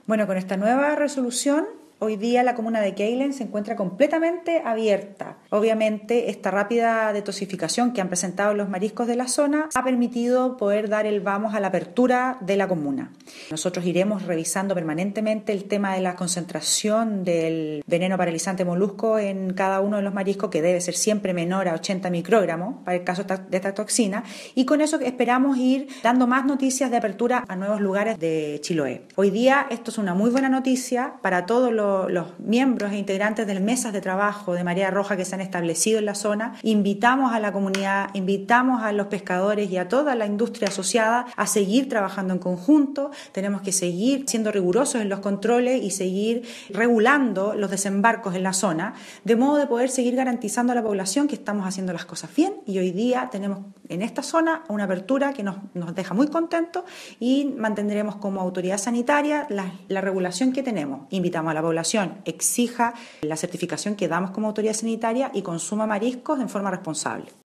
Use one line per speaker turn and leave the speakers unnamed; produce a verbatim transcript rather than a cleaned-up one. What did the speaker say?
Bueno, con esta nueva resolución, hoy día la comuna de Keilen se encuentra completamente abierta. Obviamente, esta rápida detoxificación que han presentado los mariscos de la zona ha permitido poder dar el vamos a la apertura de la comuna. Nosotros iremos revisando permanentemente el tema de la concentración del veneno paralizante molusco en cada uno de los mariscos, que debe ser siempre menor a ochenta microgramos para el caso de esta toxina, y con eso esperamos ir dando más noticias de apertura a nuevos lugares de Chiloé. Hoy día esto es una muy buena noticia para todos los los miembros e integrantes de las mesas de trabajo de Marea Roja que se han establecido en la zona. Invitamos a la comunidad, invitamos a los pescadores y a toda la industria asociada a seguir trabajando en conjunto. Tenemos que seguir siendo rigurosos en los controles y seguir regulando los desembarcos en la zona, de modo de poder seguir garantizando a la población que estamos haciendo las cosas bien, y hoy día tenemos en esta zona una apertura que nos, nos deja muy contentos, y mantendremos como autoridad sanitaria la, la regulación que tenemos. Invitamos a la población exija la certificación que damos como autoridad sanitaria y consuma mariscos en forma responsable.